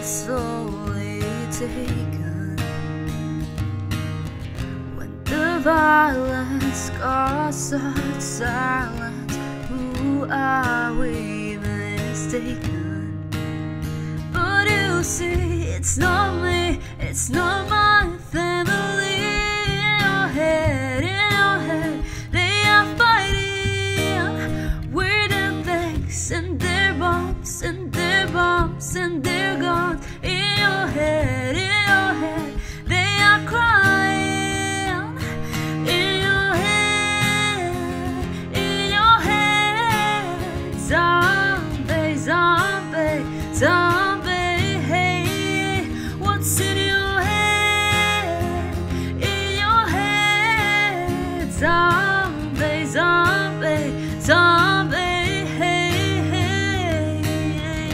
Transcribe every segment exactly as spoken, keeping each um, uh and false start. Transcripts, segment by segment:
slowly taken. When the violence caused such silence, who are we mistaken? But you see, it's not me, it's not my family. In your head, in your head, they are fighting with their tanks and their bombs and their bombs and their guns. In your head, in your head, they are crying. In your head, in your head, zombie, zombie, zombie. Hey, what's in your head? In your head, zombie, zombie, zombie. Hey, hey, hey.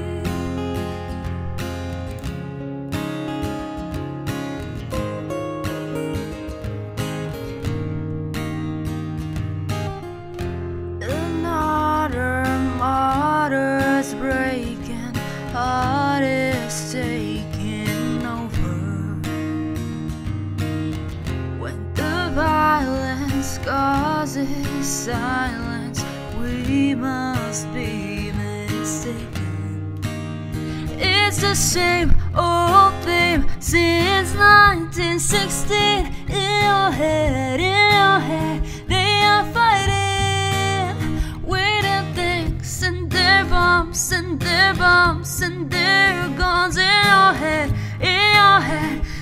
Another martyr's breaking, heart is taking over. When the violence causes silence, we must be mistaken. It's the same old theme since nineteen sixteen. In your head, in your head, they are fighting with their tanks and their bombs and their bombs and their guns. In your head, in your head,